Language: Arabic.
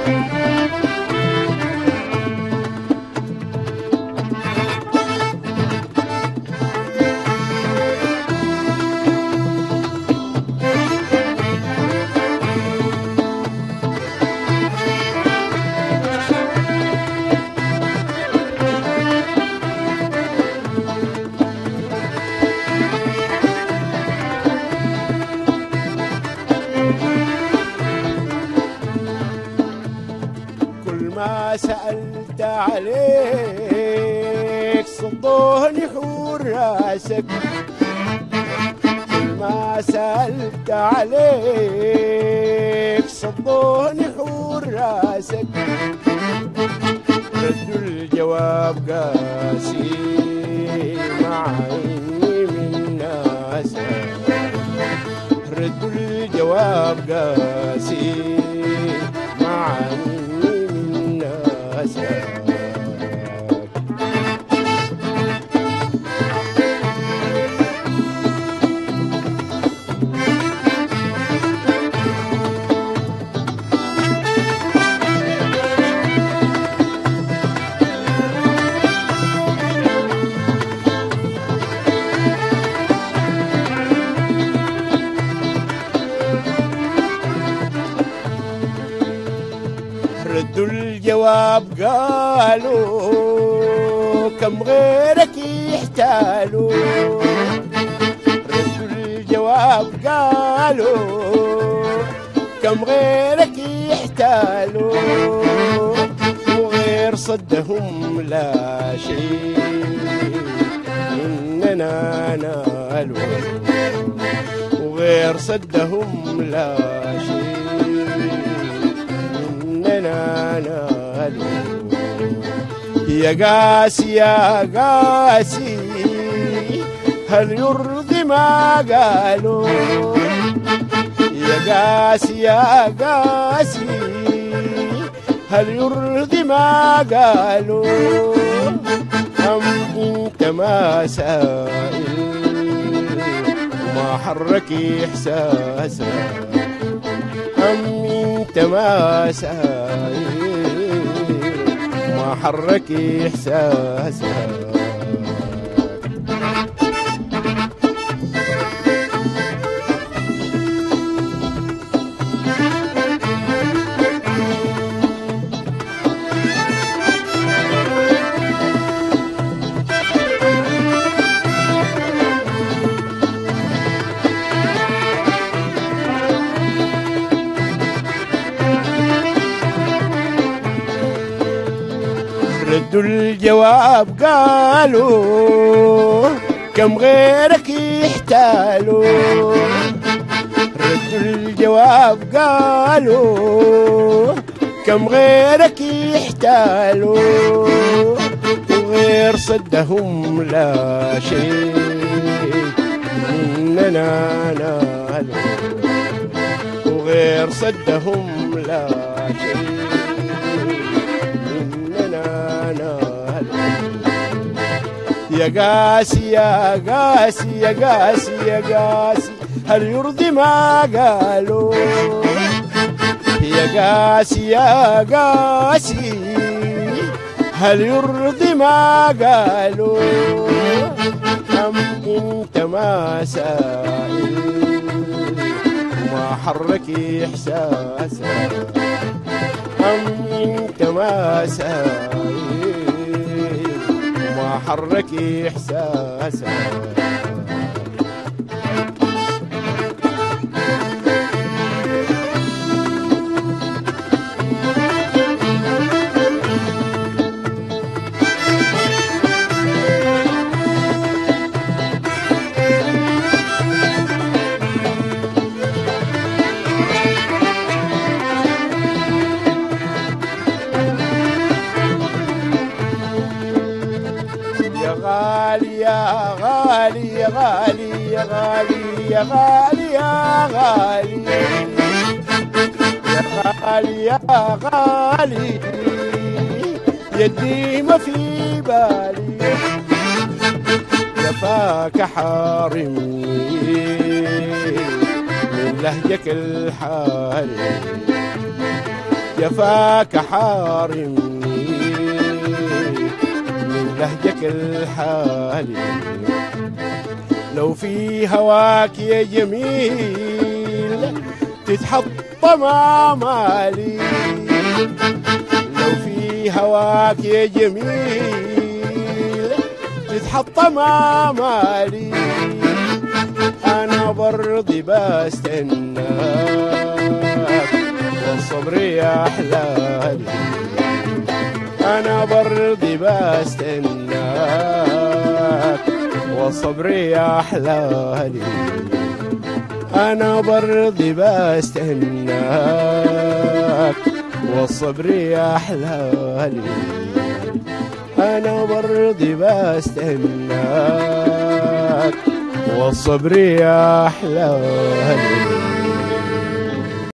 ما سألت عليك صدوني حور راسك، كل ما سألت عليك صدوني حور راسك، ردوا الجواب قاسي معي من ناسك، ردوا الجواب قاسي معي ردوا الجواب قالوا كم غيرك يحتالوا، ردوا الجواب قالوا كم غيرك يحتالوا، وغير صدهم لا شيء إننا نالوا، وغير صدهم لا شيء نالوا. يا قاسي يا قاسي هل يرضي ما قالوا، يا قاسي يا قاسي هل يرضي ما قالوا، أم انت ما سائل وما حرك إحساسك، أم انت ما سائل ما حرك إحساسك. ردوا الجواب قالوا كم غيرك يحتالوا، ردوا الجواب قالوا كم غيرك يحتالوا، وغير صدهم لا شيء إننا نالوا، وغير صدهم لا شيء يا قاسي يا قاسي يا قاسي يا قاسي هل يرضي ما قالوا، يا قاسي يا قاسي هل يرضي ما قالوا، أم انت ما سائل وما حرك إحساسك، أم انت ما سائل وما حرك إحساسك. غالي يا غالي يا غالي يا غالي يا غالي يا غالي يا غالي يا غالي يدي ما في بالي، جفاك حارمني من لهجك الحالي، جفاك حارمني من لهجك الحالي. لو في هواك يا جميل تتحطم آمالي، لو في هواك يا جميل تتحطم آمالي. أنا برضي بستناك والصبر يا أحلالي، أنا برضي بستناك والصبر يا أحلالي، أنا برضي بستناك والصبر يا أحلالي، أنا برضي بستناك والصبر يا أحلالي.